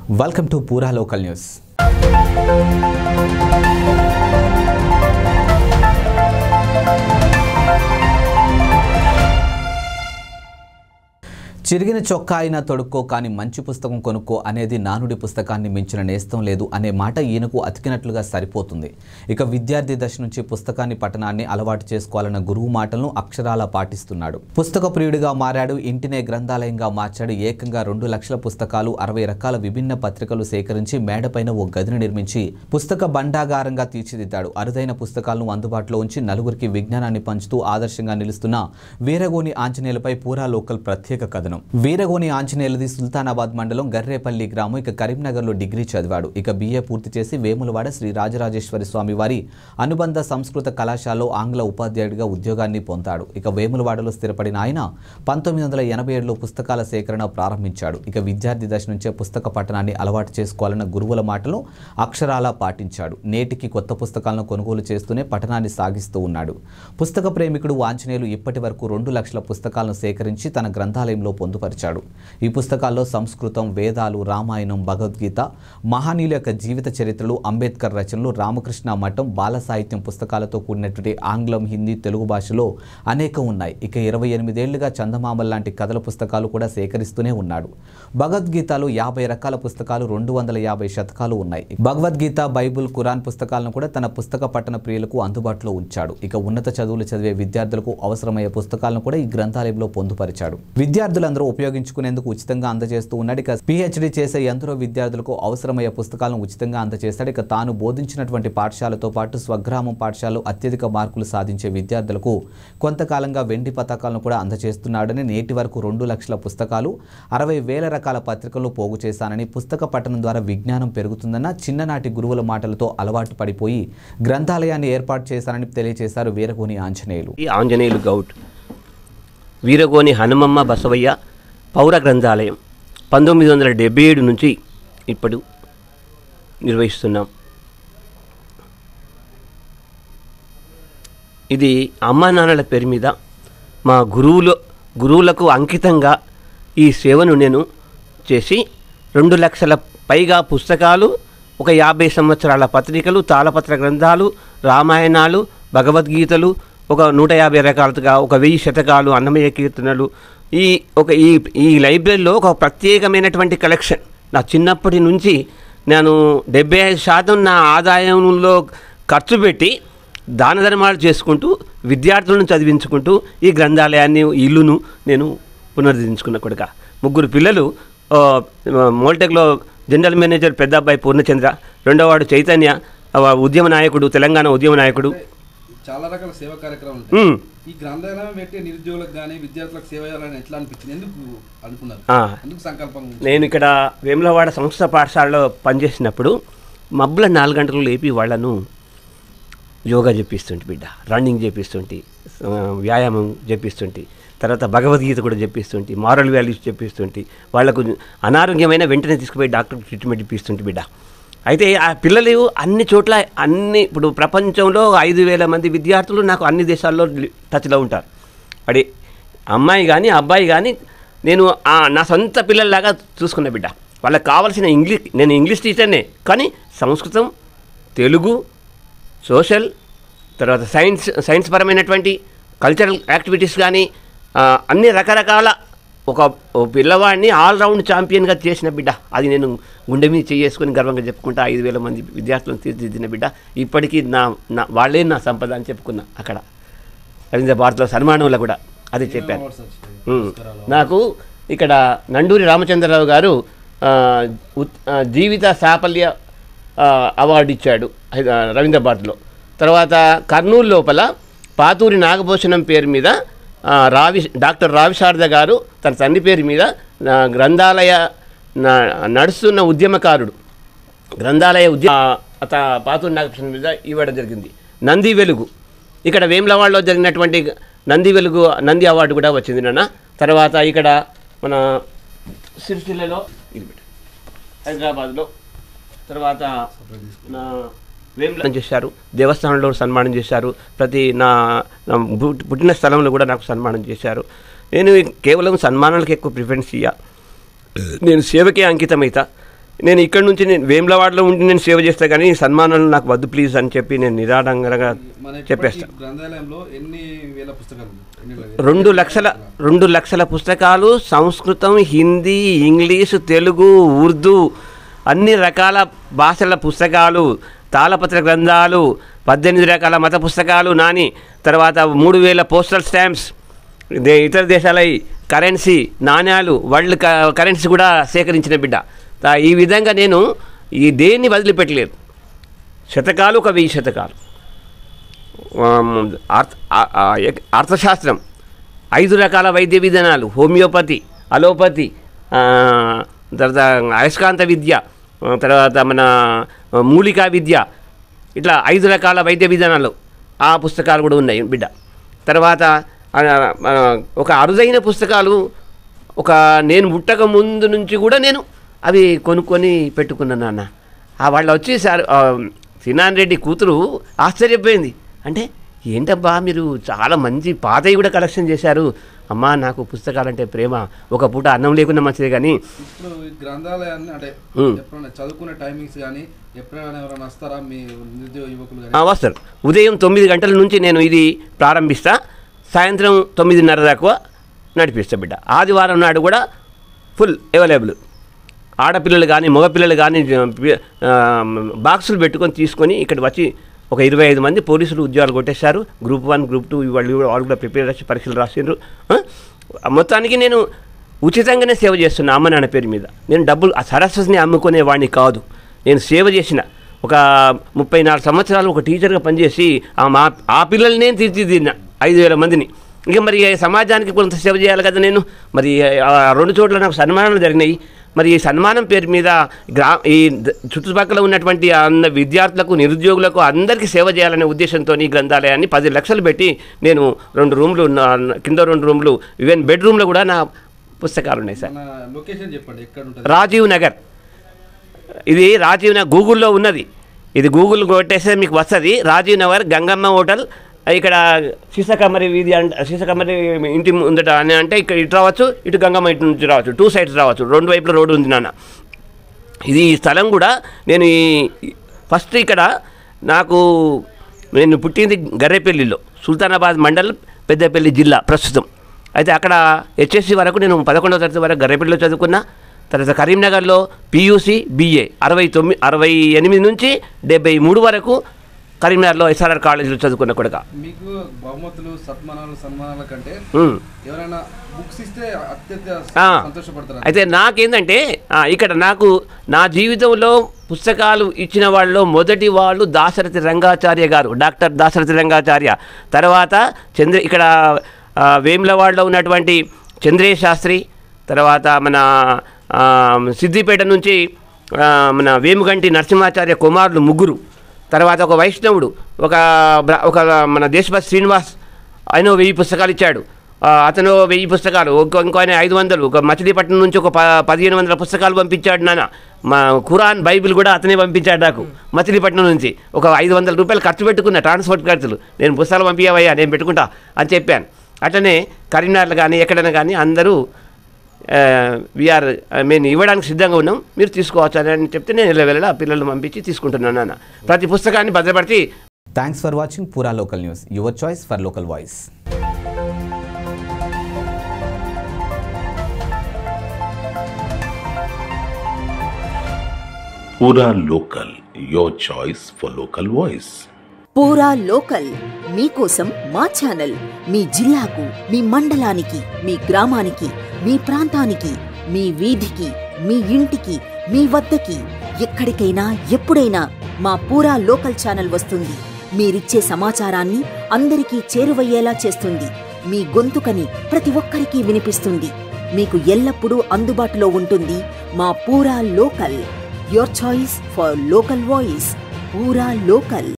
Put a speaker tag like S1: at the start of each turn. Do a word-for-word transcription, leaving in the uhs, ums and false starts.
S1: Welcome to Pura Local News. చిరిగిన చొక్కా అయినా తొడుక్కో కానీ మంచి పుస్తకం కొనుక్కో అనేది నానుడి పుస్తకాన్ని మించిన నేస్తం లేదు అనే మాట ఈయనకు అతికినట్లుగా సరిపోతుంది. ఇక విద్యార్థి దశ నుంచి పుస్తకాన్ని పఠనాన్ని అలవాటు చేసుకోవాలన్న గురువు మాటలను అక్షరాలా పాటిస్తున్నాడు. పుస్తక ప్రియుడిగా మారాడు. ఇంటినే గ్రంథాలయంగా మార్చాడు. ఏకంగా రెండు లక్షల పుస్తకాలు, అరవై రకాల విభిన్న పత్రికలు సేకరించి మేడపైన ఓ గదిని నిర్మించి పుస్తక బండాగారంగా తీర్చిదిద్దాడు. అరుదైన పుస్తకాలను అందుబాటులో ఉంచి నలుగురికి విజ్ఞానాన్ని పంచుతూ ఆదర్శంగా నిలుస్తున్న వీరగోని ఆంజనేయులపై పూరా లోకల్ ప్రత్యేక కథనం. వీరగోని ఆంజనేయులది సుల్తానాబాద్ మండలం గర్రేపల్లి గ్రామం. ఇక కరీంనగర్లో డిగ్రీ చదివాడు. ఇక బీఏ పూర్తి చేసి వేములవాడ శ్రీ రాజరాజేశ్వరి స్వామి వారి అనుబంధ సంస్కృత కళాశాలలో ఆంగ్ల ఉపాధ్యాయుడిగా ఉద్యోగాన్ని పొందాడు. ఇక వేములవాడలో స్థిరపడిన ఆయన పంతొమ్మిది వందల ఎనభై ఏడులో పుస్తకాల సేకరణ ప్రారంభించాడు. ఇక విద్యార్థి దశ నుంచే పుస్తక పఠనాన్ని అలవాటు చేసుకోవాలన్న గురువుల మాటలు అక్షరాలా పాటించాడు. నేటికి కొత్త పుస్తకాలను కొనుగోలు చేస్తూనే పఠనాన్ని సాగిస్తూ ఉన్నాడు. పుస్తక ప్రేమికుడు ఆంజనేయులు ఇప్పటి వరకు రెండు లక్షల పుస్తకాలను సేకరించి తన గ్రంథాలయంలో పొందుపరిచాడు. ఈ పుస్తకాల్లో సంస్కృతం, వేదాలు, రామాయణం, భగవద్గీత, మహనీయుల యొక్క జీవిత చరిత్రలు, అంబేద్కర్ రచనలు, రామకృష్ణ మఠం, బాల సాహిత్యం పుస్తకాలతో కూడినటువంటి ఆంగ్లం, హిందీ, తెలుగు భాషలో అనేకం ఉన్నాయి. ఇక ఇరవై ఎనిమిదేళ్లుగా చందమామల లాంటి కథల పుస్తకాలు కూడా సేకరిస్తూనే ఉన్నాడు. భగవద్గీతలో యాభై రకాల పుస్తకాలు, రెండు వందల యాభై శతకాలు ఉన్నాయి. భగవద్గీత, బైబుల్, ఖురాన్ పుస్తకాలను కూడా తన పుస్తక పఠన ప్రియులకు అందుబాటులో ఉంచాడు. ఇక ఉన్నత చదువులు చదివే విద్యార్థులకు అవసరమయ్యే పుస్తకాలను కూడా ఈ గ్రంథాలయంలో పొందుపరిచాడు. విద్యార్థులందరూ ఉపయోగించుకునేందుకు ఉచితంగా అందజేస్తూ ఉన్నాడు. ఇక పిహెచ్డి చేసే ఎందరో విద్యార్థులకు అవసరమయ్యే పుస్తకాలను ఉచితంగా అందజేస్తాడు. ఇక తాను బోధించినటువంటి పాఠశాలతో పాటు స్వగ్రామం పాఠశాలలో అత్యధిక మార్కులు సాధించే విద్యార్థులకు కొంతకాలంగా వెండి పతాకాలను కూడా అందజేస్తున్నాడని, నేటి వరకు రెండు లక్షల పుస్తకాలు, అరవై వేల రకాల పత్రికలు పోగు చేశానని, పుస్తక పఠనం ద్వారా విజ్ఞానం పెరుగుతుందన్న చిన్ననాటి గురువుల మాటలతో అలవాటు పడిపోయి గ్రంథాలయాన్ని ఏర్పాటు చేశానని తెలియజేశారు వీరగోని ఆంజనేయులు.
S2: ఆంజనేయులు గౌడ్ వీరగోని హనుమమ్మ బసవయ్య పౌర గ్రంథాలయం పంతొమ్మిది వందల డెబ్బై ఏడు నుంచి ఇప్పుడు నిర్వహిస్తున్నాం. ఇది అమ్మా నాన్నల పేరు మీద మా గురువులు గురువులకు అంకితంగా ఈ సేవను నేను చేసి రెండు లక్షల పైగా పుస్తకాలు, ఒక యాభై సంవత్సరాల పత్రికలు, తాళపత్ర గ్రంథాలు, రామాయణాలు, భగవద్గీతలు, ఒక నూట యాభై రకాలుగా ఒక వెయ్యి శతకాలు, అన్నమయ్య కీర్తనలు, ఈ ఒక ఈ ఈ లైబ్రరీలో ఒక ప్రత్యేకమైనటువంటి కలెక్షన్. నా చిన్నప్పటి నుంచి నేను డెబ్బై ఐదు శాతం నా ఆదాయంలో ఖర్చు పెట్టి దాన ధర్మాలు చేసుకుంటూ విద్యార్థులను చదివించుకుంటూ ఈ గ్రంథాలయాన్ని, ఇల్లును నేను పునరుద్ధరించుకున్న కొడుక. ముగ్గురు పిల్లలు, మోల్టెక్లో జనరల్ మేనేజర్ పెద్ద అబ్బాయి పూర్ణచంద్ర, రెండో వాడు చైతన్య, ఉద్యమ నాయకుడు, తెలంగాణ ఉద్యమ నాయకుడు.
S3: చాలా రకాల సేవా కార్యక్రమాలు ఉంటాయి. ఈ గ్రంథాలయం పెట్టి నిరుద్యోగులకు కానీ విద్యార్థులకు సేవ చేయాలని ఎట్లా అనిపించింది? ఎందుకు అనుకున్నారు? ఎందుకు సంకల్పం?
S2: నేను ఇక్కడ వేములవాడ సంస్థ పాఠశాలలో పనిచేసినప్పుడు మబ్బుల నాలుగు గంటలు లేపి వాళ్ళను యోగా చెప్పిస్తుంటే బిడ్డ, రన్నింగ్ చెప్పిస్తుంటే, వ్యాయామం చెప్పిస్తుంటే, తర్వాత భగవద్గీత కూడా చెప్పిస్తుంటే, మారల్ వాల్యూస్ చెప్పిస్తుంటే, వాళ్లకు అనారోగ్యమైన వెంటనే తీసుకుపోయి డాక్టర్ ట్రీట్మెంట్ ఇప్పిస్తుంటే బిడ్డ. అయితే ఆ పిల్లలు అన్ని చోట్ల అన్ని ఇప్పుడు ప్రపంచంలో ఐదు వేల మంది విద్యార్థులు నాకు అన్ని దేశాల్లో టచ్లో ఉంటారు. అడే అమ్మాయి కానీ అబ్బాయి కానీ నేను నా సొంత పిల్లల్లాగా చూసుకున్న బిడ్డ. వాళ్ళకి కావాల్సిన ఇంగ్లీష్, నేను ఇంగ్లీష్ టీచర్నే, కానీ సంస్కృతం, తెలుగు, సోషల్, తర్వాత సైన్స్ సైన్స్ పరమైనటువంటి కల్చరల్ యాక్టివిటీస్ కానీ అన్ని రకరకాల ఒక పిల్లవాడిని ఆల్రౌండ్ ఛాంపియన్గా చేసిన బిడ్డ. అది నేను గుండె మీద చేసుకొని గర్వంగా చెప్పుకుంటా. ఐదు వేల మంది విద్యార్థులను తీర్చిదిద్దిన బిడ్డ. ఇప్పటికీ నా నా వాళ్ళే నా సంపద అని చెప్పుకున్నా. అక్కడ రవీంద్ర భారత్లో సన్మానంలో కూడా అది చెప్పాను. నాకు ఇక్కడ నండూరి రామచంద్రరావు గారు జీవిత సాఫల్య అవార్డు ఇచ్చాడు రవీంద్ర భారత్లో. తర్వాత కర్నూలు లోపల పాతూరి నాగభూషణం పేరు మీద రావి డాక్టర్ రావి శారద గారు తన తండ్రి పేరు మీద గ్రంథాలయ నడుస్తున్న ఉద్యమకారుడు, గ్రంథాలయ ఉద్యమ అత పాతూరి నాగభూషణం మీద ఇవ్వడం జరిగింది. నంది వెలుగు ఇక్కడ వేములవాడలో జరిగినటువంటి నంది వెలుగు నంది అవార్డు కూడా వచ్చింది నాన్న. తర్వాత ఇక్కడ మన సిరిసిల్లలో, హైదరాబాద్లో, తర్వాత వేముల చేశారు, దేవస్థానంలో సన్మానం చేశారు, ప్రతి నా పుట్టిన స్థలంలో కూడా నాకు సన్మానం చేశారు. నేను కేవలం సన్మానాలకు ఎక్కువ ప్రిఫరెన్స్ ఇయ్య, నేను సేవకే అంకితమైతా. నేను ఇక్కడ నుంచి నేను వేములవాడలో ఉండి నేను సేవ చేస్తా కానీ సన్మానాలు నాకు వద్దు ప్లీజ్ అని చెప్పి నేను నిరాడంగా చెప్పేస్తాను.
S3: గ్రంథాలయంలో ఎన్ని వేల పుస్తకాలు?
S2: రెండు లక్షల రెండు లక్షల పుస్తకాలు సంస్కృతం, హిందీ, ఇంగ్లీషు, తెలుగు, ఉర్దూ అన్ని రకాల భాషల పుస్తకాలు, తాళపత్ర గ్రంథాలు, పద్దెనిమిది రకాల మత పుస్తకాలు నాని, తర్వాత మూడు వేల పోస్టల్ స్టాంప్స్, దే ఇతర దేశాల కరెన్సీ నాణ్యాలు, వరల్డ్ కరెన్సీ కూడా సేకరించిన బిడ్డ. ఈ విధంగా నేను ఈ దేన్ని వదిలిపెట్టలేదు. శతకాలు ఒక వెయ్యి శతకాలు, అర్థశాస్త్రం, ఐదు రకాల వైద్య విధానాలు, హోమియోపతి, అలోపతి, తర్వాత అయస్కాంత విద్య, తర్వాత మన మూలికా విద్య, ఇట్లా ఐదు రకాల వైద్య విధానాలు ఆ పుస్తకాలు కూడా ఉన్నాయి బిడ్డ. తర్వాత ఒక అరుదైన పుస్తకాలు ఒక నేను పుట్టక ముందు నుంచి కూడా నేను అవి కొనుక్కొని పెట్టుకున్నాను అన్న. ఆ వాళ్ళు వచ్చి సార్ సినాన్ రెడ్డి కూతురు ఆశ్చర్యపోయింది. అంటే ఏంటబ్బా మీరు చాలా మంచి పాతవి కూడా కలెక్షన్ చేశారు. అమ్మా నాకు పుస్తకాలంటే ప్రేమ, ఒక పూట అన్నం లేకుండా మంచిదే. కానీ
S3: ఇప్పుడు గ్రంథాలయాన్ని అంటే ఎప్పుడైనా చదువుకునే టైమింగ్స్ కానీ ఎప్పుడైనా ఎవరైనా వస్తారా మీ నిరుద్యోగ యువకులు?
S2: వస్తారు. ఉదయం తొమ్మిది గంటల నుంచి నేను ఇది ప్రారంభిస్తా, సాయంత్రం తొమ్మిదిన్నర దాకా నడిపిస్తా బిడ్డ. ఆదివారం నాడు కూడా ఫుల్ అవైలబుల్. ఆడపిల్లలు కానీ మగపిల్లలు కానీ బాక్సులు పెట్టుకొని తీసుకొని ఇక్కడ వచ్చి ఒక ఇరవై ఐదు మంది పోలీసులు ఉద్యోగాలు కొట్టేశారు. గ్రూప్ వన్ గ్రూప్ టూ వాళ్ళు వాళ్ళు కూడా ప్రిపేర్ చేసి పరీక్షలు రాసిండ్రు. మొత్తానికి నేను ఉచితంగానే సేవ చేస్తున్నా అమ్మ నాన్న పేరు మీద. నేను డబ్బులు ఆ సరస్వతిని అమ్ముకునేవాడిని కాదు. నేను సేవ చేసిన ఒక ముప్పై నాలుగు సంవత్సరాలు ఒక టీచర్గా పనిచేసి మా ఆ పిల్లల్ని నేను తీర్చిదిద్దిన ఐదు వేల మందిని. ఇక మరి సమాజానికి కొంత సేవ చేయాలి కదా నేను. మరి రెండు చోట్ల నాకు సన్మానాలు జరిగినాయి. మరి ఈ సన్మానం పేరు మీద గ్రా ఈ చుట్టుపక్కల ఉన్నటువంటి అన్న విద్యార్థులకు, నిరుద్యోగులకు అందరికీ సేవ చేయాలనే ఉద్దేశంతో ఈ గ్రంథాలయాన్ని పది లక్షలు పెట్టి నేను రెండు రూమ్లు, కింద రెండు రూమ్లు, ఈవెన్ బెడ్రూమ్లో కూడా నా పుస్తకాలు ఉన్నాయి సార్.
S3: లొకేషన్ చెప్పండి, ఎక్కడ ఉంటుంది?
S2: రాజీవ్ నగర్. ఇది రాజీవ్ నగర్ గూగుల్లో ఉన్నది. ఇది గూగుల్ కొట్టేస్తే మీకు వస్తుంది. రాజీవ్ నగర్ గంగమ్మ హోటల్, ఇక్కడ సీసకమ్మరి వీధి అంటే సీసకమ్మరి ఇంటి ముందట అని అంటే ఇక్కడ ఇటు రావచ్చు, ఇటు గంగమ్మ ఇంటి నుంచి రావచ్చు, టూ సైడ్స్ రావచ్చు, రెండు వైపుల రోడ్డు ఉంది నాన్న. ఇది ఈ స్థలం కూడా నేను ఈ ఫస్ట్ ఇక్కడ నాకు నేను పుట్టింది గర్రేపల్లిలో, సుల్తానాబాద్ మండల్, పెద్దపల్లి జిల్లా ప్రస్తుతం. అయితే అక్కడ హెచ్ఎస్సి వరకు నేను పదకొండవ తరగతి వరకు గర్రేపల్లిలో చదువుకున్నా. తర్వాత కరీంనగర్లో పియూసి బిఏ అరవై తొమ్మిది అరవై ఎనిమిది నుంచి డెబ్బై మూడు వరకు కరీంనగర్లో ఎస్ఆర్ఆర్ కాలేజీలో చదువుకున్న కొడుక.
S3: మీకు బహుమతులు, సన్మానాలు సన్మానాల కంటే ఎవరైనా బుక్స్ ఇస్తే అత్యంత సంతోషపడతారు.
S2: అయితే నాకేంటంటే ఇక్కడ నాకు నా జీవితంలో పుస్తకాలు ఇచ్చిన వాళ్ళలో మొదటి వాళ్ళు దాశరథి రంగాచార్య గారు, డాక్టర్ దాశరథి రంగాచార్య. తర్వాత చంద్ర ఇక్కడ వేములవాడలో ఉన్నటువంటి చంద్రేష్ శాస్త్రి, తర్వాత మన సిద్దిపేట నుంచి మన వేముగంటి నరసింహాచార్య కుమారులు ముగ్గురు. తర్వాత ఒక వైష్ణవుడు, ఒక ఒక మన దేశభక్తి శ్రీనివాస్, ఆయన వెయ్యి పుస్తకాలు ఇచ్చాడు. అతను వెయ్యి పుస్తకాలు, ఒక ఇంకో ఆయన ఐదు వందలు, ఒక మచిలీపట్నం నుంచి ఒక ప పదిహేను వందల పుస్తకాలు పంపించాడు నాన్న. మా ఖురాన్ బైబిల్ కూడా అతనే పంపించాడు నాకు మచిలీపట్నం నుంచి. ఒక ఐదు వందల రూపాయలు ఖర్చు పెట్టుకున్నా, ట్రాన్స్పోర్ట్ ఖర్చులు. నేను పుస్తకాలు పంపించవయ్యా, నేను పెట్టుకుంటా అని చెప్పాను. అట్లనే కరీంనగర్లో కానీ ఎక్కడైనా కానీ అందరూ వీఆర్ మేము ఇవ్వడానికి సిద్ధంగా ఉన్నాం, మీరు తీసుకోవచ్చు అని చెప్తే నేను ఇలా వెళ్ళి ఆ పిల్లలు పంపించి తీసుకుంటున్నాను నాన్న. ప్రతి పుస్తకాన్ని భద్రపరిచి.
S1: Thanks for watching Pura local news, your choice for local voice.
S4: Pura local, your choice for local voice.
S5: Pura local మీకోసం మా ఛానల్. మీ జిల్లాకు, మీ మండలానికి, మీ గ్రామానికి, మీ ప్రాంతానికి, మీ వీధికి, మీ ఇంటికి, మీ వద్దకి, ఎక్కడికైనా ఎప్పుడైనా మా పూరా లోకల్ ఛానల్ వస్తుంది. మీరిచ్చే సమాచారాన్ని అందరికీ చేరువయ్యేలా చేస్తుంది. మీ గొంతుకని ప్రతి ఒక్కరికి వినిపిస్తుంది. మీకు ఎల్లప్పుడూ అందుబాటులో ఉంటుంది మా Pura local. Your choice for local voice. Pura local.